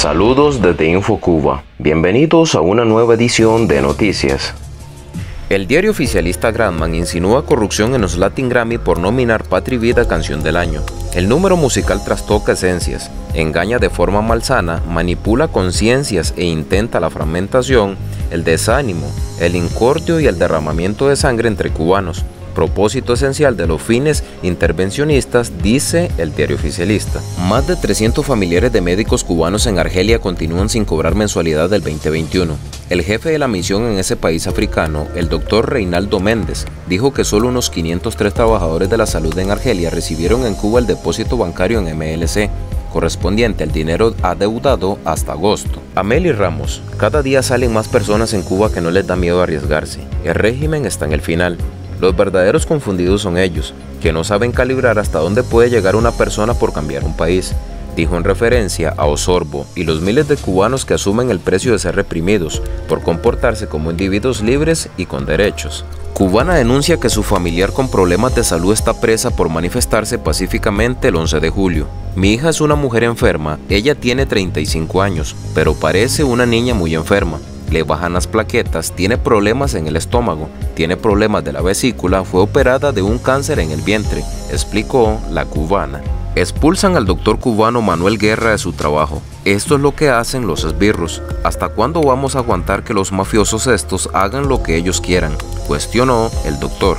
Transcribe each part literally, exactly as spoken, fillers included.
Saludos desde InfoCuba. Bienvenidos a una nueva edición de Noticias. El diario oficialista Gramman insinúa corrupción en los Latin Grammy por nominar Patria y Vida Canción del Año. El número musical trastoca esencias, engaña de forma malsana, manipula conciencias e intenta la fragmentación, el desánimo, el incordio y el derramamiento de sangre entre cubanos. Propósito esencial de los fines intervencionistas, dice el diario oficialista. Más de trescientos familiares de médicos cubanos en Argelia continúan sin cobrar mensualidad del veinte veintiuno. El jefe de la misión en ese país africano, el doctor Reinaldo Méndez, dijo que solo unos quinientos tres trabajadores de la salud en Argelia recibieron en Cuba el depósito bancario en M L C, correspondiente al dinero adeudado hasta agosto. Ameli Ramos: cada día salen más personas en Cuba que no les da miedo arriesgarse. El régimen está en el final. Los verdaderos confundidos son ellos, que no saben calibrar hasta dónde puede llegar una persona por cambiar un país, dijo en referencia a Osorbo y los miles de cubanos que asumen el precio de ser reprimidos por comportarse como individuos libres y con derechos. Cubana denuncia que su familiar con problemas de salud está presa por manifestarse pacíficamente el once de julio. Mi hija es una mujer enferma, ella tiene treinta y cinco años, pero parece una niña muy enferma. Le bajan las plaquetas, tiene problemas en el estómago, tiene problemas de la vesícula, fue operada de un cáncer en el vientre, explicó la cubana. Expulsan al doctor cubano Manuel Guerra de su trabajo. Esto es lo que hacen los esbirros. ¿Hasta cuándo vamos a aguantar que los mafiosos estos hagan lo que ellos quieran?, cuestionó el doctor.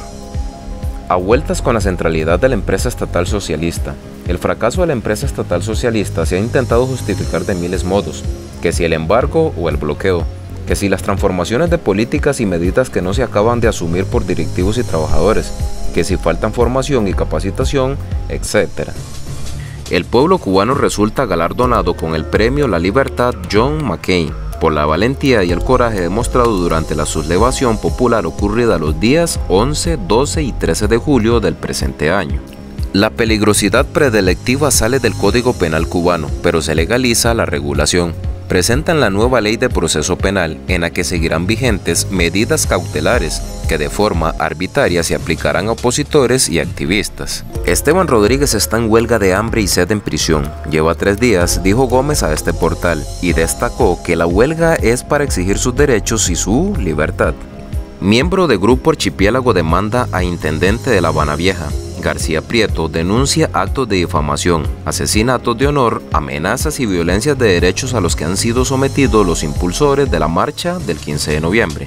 A vueltas con la centralidad de la empresa estatal socialista. El fracaso de la empresa estatal socialista se ha intentado justificar de miles modos, que si el embargo o el bloqueo, que si las transformaciones de políticas y medidas que no se acaban de asumir por directivos y trabajadores, que si faltan formación y capacitación, etcétera. El pueblo cubano resulta galardonado con el premio La Libertad John McCain por la valentía y el coraje demostrado durante la sublevación popular ocurrida los días once, doce y trece de julio del presente año. La peligrosidad predelictiva sale del Código Penal cubano, pero se legaliza la regulación. Presentan la nueva ley de proceso penal en la que seguirán vigentes medidas cautelares que de forma arbitraria se aplicarán a opositores y activistas. Esteban Rodríguez está en huelga de hambre y sed en prisión. Lleva tres días, dijo Gómez a este portal, y destacó que la huelga es para exigir sus derechos y su libertad. Miembro de Grupo Archipiélago demanda a intendente de La Habana Vieja. García Prieto denuncia actos de difamación, asesinatos de honor, amenazas y violencias de derechos a los que han sido sometidos los impulsores de la marcha del quince de noviembre.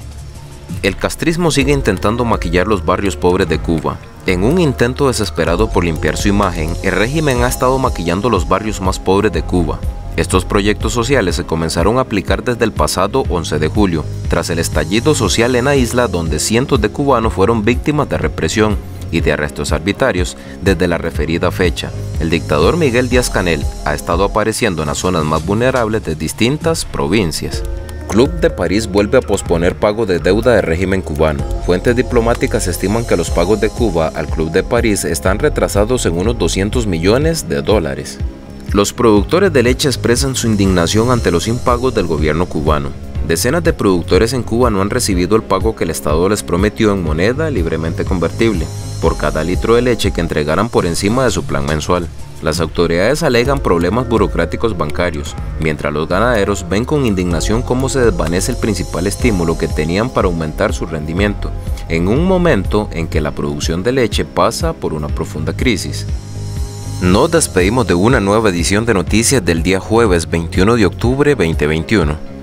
El castrismo sigue intentando maquillar los barrios pobres de Cuba. En un intento desesperado por limpiar su imagen, el régimen ha estado maquillando los barrios más pobres de Cuba. Estos proyectos sociales se comenzaron a aplicar desde el pasado once de julio, tras el estallido social en la isla donde cientos de cubanos fueron víctimas de represión y de arrestos arbitrarios desde la referida fecha. El dictador Miguel Díaz-Canel ha estado apareciendo en las zonas más vulnerables de distintas provincias. Club de París vuelve a posponer pago de deuda del régimen cubano. Fuentes diplomáticas estiman que los pagos de Cuba al Club de París están retrasados en unos doscientos millones de dólares. Los productores de leche expresan su indignación ante los impagos del gobierno cubano. Decenas de productores en Cuba no han recibido el pago que el Estado les prometió en moneda libremente convertible por cada litro de leche que entregaran por encima de su plan mensual. Las autoridades alegan problemas burocráticos bancarios, mientras los ganaderos ven con indignación cómo se desvanece el principal estímulo que tenían para aumentar su rendimiento, en un momento en que la producción de leche pasa por una profunda crisis. Nos despedimos de una nueva edición de noticias del día jueves veintiuno de octubre de dos mil veintiuno.